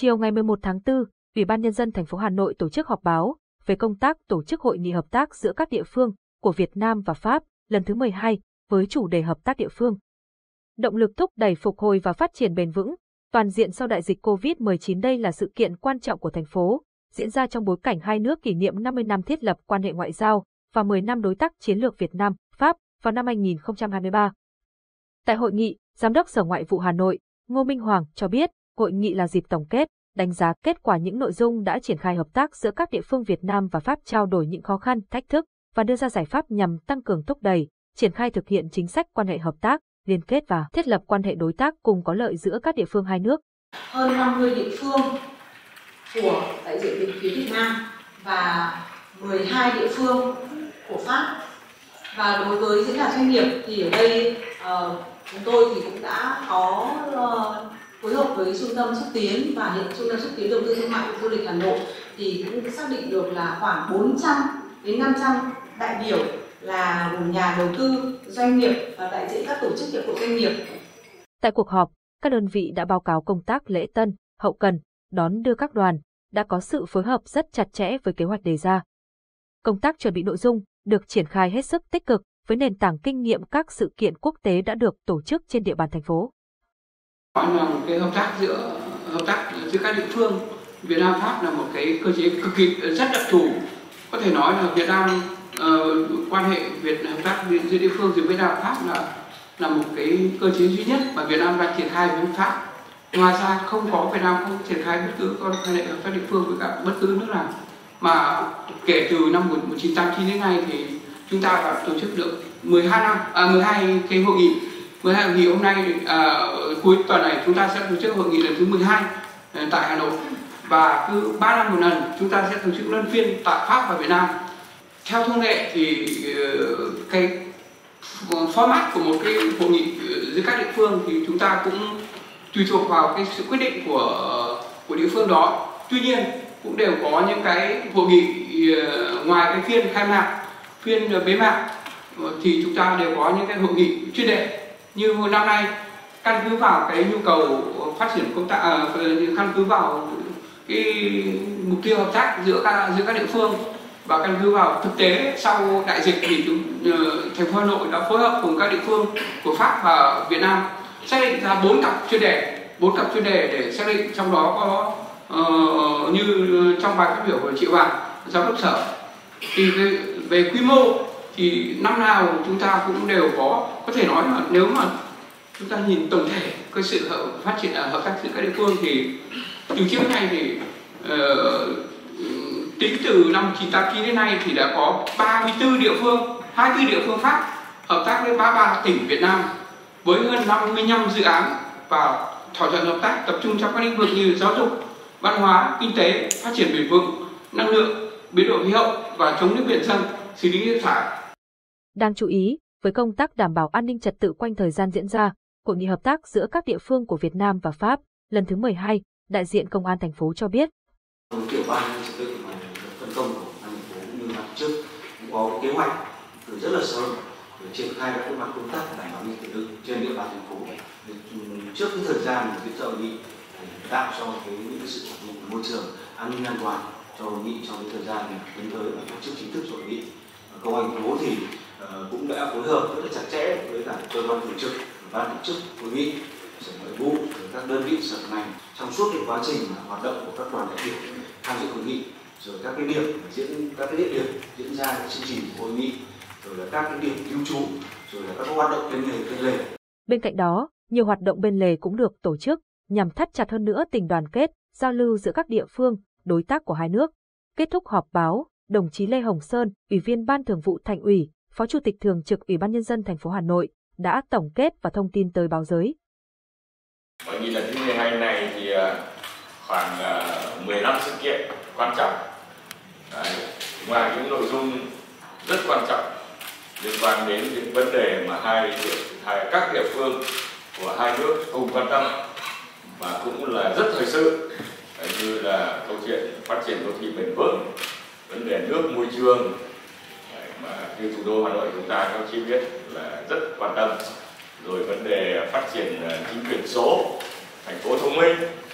Chiều ngày 11 tháng 4, Ủy ban Nhân dân thành phố Hà Nội tổ chức họp báo về công tác tổ chức hội nghị hợp tác giữa các địa phương của Việt Nam và Pháp lần thứ 12 với chủ đề hợp tác địa phương. Động lực thúc đẩy phục hồi và phát triển bền vững, toàn diện sau đại dịch COVID-19. Đây là sự kiện quan trọng của thành phố, diễn ra trong bối cảnh hai nước kỷ niệm 50 năm thiết lập quan hệ ngoại giao và 10 năm đối tác chiến lược Việt Nam-Pháp vào năm 2023. Tại hội nghị, Giám đốc Sở Ngoại vụ Hà Nội, Ngô Minh Hoàng cho biết, hội nghị là dịp tổng kết, đánh giá kết quả những nội dung đã triển khai hợp tác giữa các địa phương Việt Nam và Pháp, trao đổi những khó khăn, thách thức và đưa ra giải pháp nhằm tăng cường thúc đẩy, triển khai thực hiện chính sách quan hệ hợp tác, liên kết và thiết lập quan hệ đối tác cùng có lợi giữa các địa phương hai nước. Hơn 50 địa phương của đại diện phía Việt Nam và 12 địa phương của Pháp. Và đối với diễn đàn doanh nghiệp thì ở đây chúng tôi thì cũng đã có phối hợp với Trung tâm xúc tiến, và hiện Trung tâm xúc tiến đầu tư thương mại và du lịch Hà Nội thì cũng xác định được là khoảng 400 đến 500 đại biểu là gồm nhà đầu tư, doanh nghiệp và đại diện các tổ chức hiệp hội doanh nghiệp. Tại cuộc họp, các đơn vị đã báo cáo công tác lễ tân, hậu cần, đón đưa các đoàn, đã có sự phối hợp rất chặt chẽ với kế hoạch đề ra. Công tác chuẩn bị nội dung được triển khai hết sức tích cực với nền tảng kinh nghiệm các sự kiện quốc tế đã được tổ chức trên địa bàn thành phố. Nói là một cái hợp tác giữa các địa phương Việt Nam Pháp là một cái cơ chế cực kỳ rất đặc thù. Có thể nói là Việt Nam quan hệ hợp tác giữa địa phương giữa Việt Nam và Pháp là một cái cơ chế duy nhất mà Việt Nam đang triển khai với Pháp. Ngoài ra Việt Nam không triển khai bất cứ quan hệ hợp tác địa phương với cả bất cứ nước nào. Mà kể từ năm 1989 đến nay thì chúng ta đã tổ chức được 12 cái hội nghị. 12 hội nghị hôm nay cuối tuần này chúng ta sẽ tổ chức hội nghị lần thứ 12 tại Hà Nội, và cứ 3 năm một lần chúng ta sẽ tổ chức luân phiên tại Pháp và Việt Nam. Theo thông lệ thì cái format của một cái hội nghị giữa các địa phương thì chúng ta cũng tùy thuộc vào cái sự quyết định của địa phương đó. Tuy nhiên cũng đều có những cái hội nghị ngoài cái phiên khai mạc, phiên bế mạc thì chúng ta đều có những cái hội nghị chuyên đề. Như năm nay, căn cứ vào cái nhu cầu phát triển công tác, căn cứ vào cái mục tiêu hợp tác giữa các địa phương và căn cứ vào thực tế sau đại dịch thì thành phố Hà Nội đã phối hợp cùng các địa phương của Pháp và Việt Nam xác định ra 4 cặp chuyên đề để xác định, trong đó có như trong bài phát biểu của chị Hoàng, giám đốc sở, thì về quy mô thì năm nào chúng ta cũng đều có thể nói là nếu mà chúng ta nhìn tổng thể cái sự phát triển hợp tác giữa các địa phương thì từ trước nay thì tính từ năm 1989 đến nay thì đã có 24 địa phương, 24 địa phương Pháp hợp tác với 33 tỉnh Việt Nam với hơn 55 dự án và thỏa thuận hợp tác tập trung trong các lĩnh vực như giáo dục, văn hóa, kinh tế, phát triển bền vững, năng lượng, biến đổi khí hậu và chống nước biển dâng, xử lý nước thải. Đáng chú ý, với công tác đảm bảo an ninh trật tự quanh thời gian diễn ra, hội nghị hợp tác giữa các địa phương của Việt Nam và Pháp lần thứ 12, đại diện Công an thành phố cho biết. Tiểu ban trật tự mà phân công của thành phố cũng như là trước cũng có kế hoạch từ rất là sớm để triển khai các công tác đảm bảo an ninh trật tự trên địa bàn thành phố. Trước cái thời gian mà diễn ra hội nghị tạo cho những cái sự ổn định môi trường an ninh an toàn cho hội nghị trong cái thời gian tiến tới và tổ chức chính thức hội nghị. Công an thành phố thì cũng đã phối hợp rất là chặt chẽ với cả cơ quan thường trực, ban tổ chức hội nghị, sở nội vụ, các đơn vị sở ngành trong suốt cái quá trình hoạt động của các đoàn đại biểu tham dự hội nghị, rồi các cái địa điểm diễn ra cái chương trình của hội nghị, rồi là các cái điểm lưu trú, rồi là các hoạt động bên lề. Bên cạnh đó, nhiều hoạt động bên lề cũng được tổ chức nhằm thắt chặt hơn nữa tình đoàn kết, giao lưu giữa các địa phương, đối tác của hai nước. Kết thúc họp báo, đồng chí Lê Hồng Sơn, Ủy viên Ban Thường vụ Thành ủy, Phó Chủ tịch Thường trực Ủy ban Nhân dân thành phố Hà Nội đã tổng kết và thông tin tới báo giới. Hội nghị lần thứ 12 này thì khoảng 15 sự kiện quan trọng. Ngoài những nội dung rất quan trọng liên quan đến những vấn đề mà các địa phương của hai nước cùng quan tâm và cũng là rất thời sự, như là câu chuyện phát triển đô thị bền vững, vấn đề nước môi trường mà như thủ đô Hà Nội chúng ta các chị biết là rất quan tâm, rồi vấn đề phát triển chính quyền số, thành phố thông minh,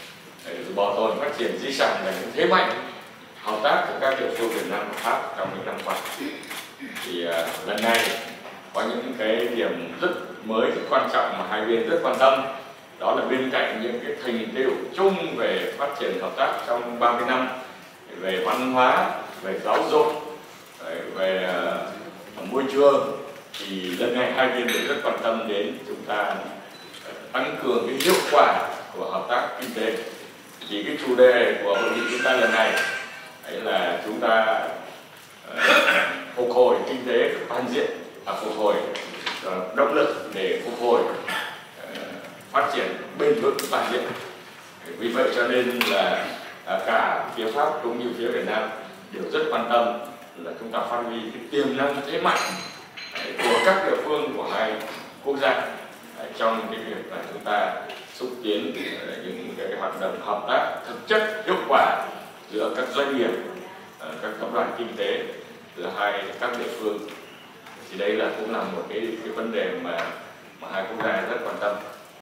bảo tồn phát triển di sản là những thế mạnh hợp tác của các địa phương Việt Nam và Pháp trong những năm qua. Thì lần này có những cái điểm rất mới, rất quan trọng mà hai bên rất quan tâm, đó là bên cạnh những cái thành tựu chung về phát triển hợp tác trong 30 năm về văn hóa, về giáo dục, về môi trường, thì lần này hai bên đều rất quan tâm đến chúng ta tăng cường cái hiệu quả của hợp tác kinh tế. Thì cái chủ đề của hội nghị chúng ta lần này đấy là chúng ta phục hồi kinh tế toàn diện, phục hồi động lực để phục hồi phát triển bền vững toàn diện. Vì vậy cho nên là cả phía Pháp cũng như phía Việt Nam đều rất quan tâm là chúng ta phát huy cái tiềm năng thế mạnh của các địa phương của hai quốc gia trong cái việc là chúng ta xúc tiến những cái hoạt động hợp tác thực chất hiệu quả giữa các doanh nghiệp, các tập đoàn kinh tế giữa các địa phương. Thì đây là cũng là một cái vấn đề mà hai quốc gia rất quan tâm.